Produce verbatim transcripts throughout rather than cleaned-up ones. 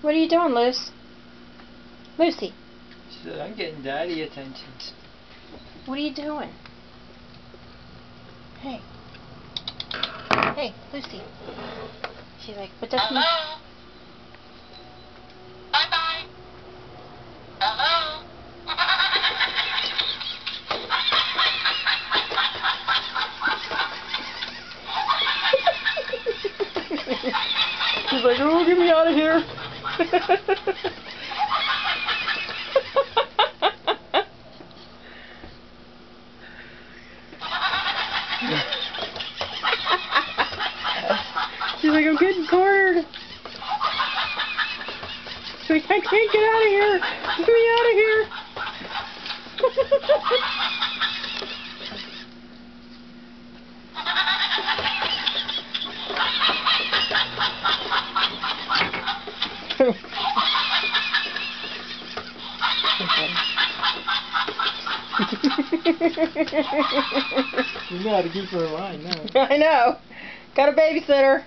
What are you doing, Luce? Lucy. She said, I'm getting daddy attention. What are you doing? Hey. Hey, Lucy. She's like, but that's not... Hello? Bye-bye. Hello? She's like, oh, get me out of here. She's like, I'm getting cornered. She's like, I can't get out of here. Get me out of here. You know how to keep her in line now. I know. Got a babysitter.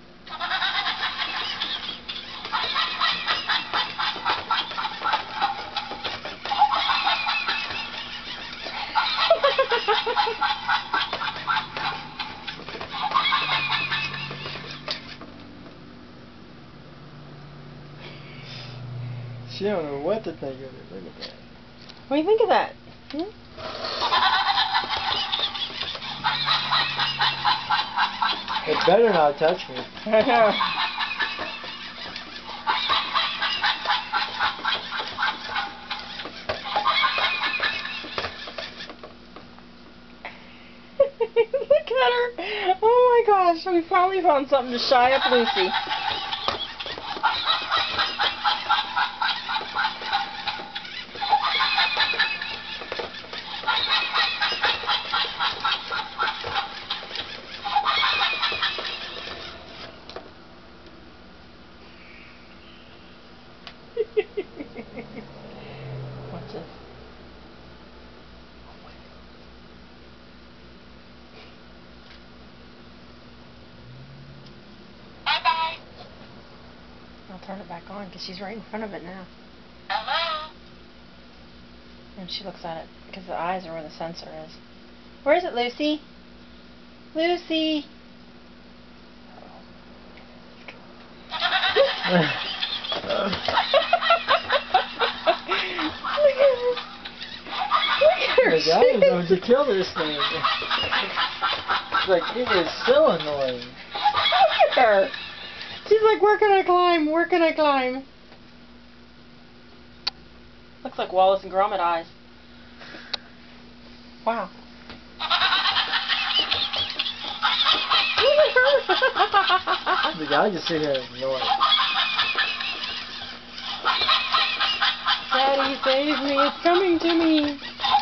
She don't know what to think of it. Look at that. What do you think of that? Hmm? It better not touch me. I know. Look at her. Oh my gosh, we finally found something to shy up Lucy. Watch this. Bye-bye. I'll turn it back on because she's right in front of it now. Hello? And she looks at it because the eyes are where the sensor is. Where is it, Lucy? Lucy! Look at her. Look at her. The guy is going to kill this thing. It's like, it is so annoying. Look at her. She's like, where can I climb? Where can I climb? Looks like Wallace and Gromit eyes. Wow. Look at her. The guy just sitting here annoyed. Daddy, save me. It's coming to me.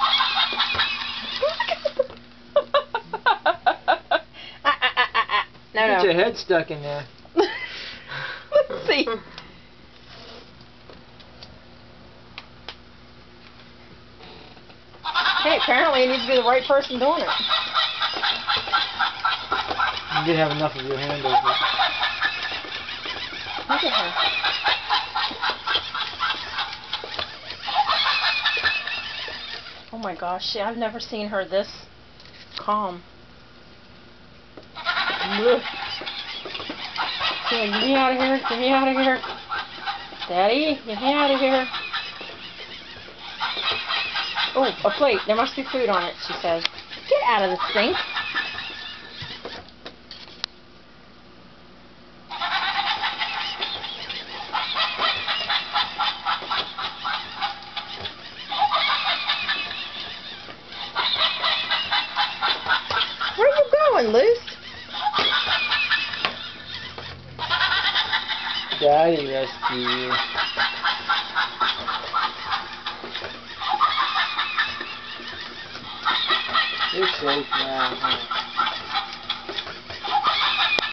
ah, ah, ah, ah, ah. No, Get no. your head stuck in there. Let's see. Hey, apparently it needs to be the right person doing it. You didn't have enough of your hand over it. Look at her. Oh my gosh, see, I've never seen her this calm. Ugh. She's like, get me out of here, get me out of here. Daddy, get me out of here. Oh, a plate. There must be food on it, she says. Get out of the sink. Where are you going, Luce? Daddy rescue you. You're safe now, huh?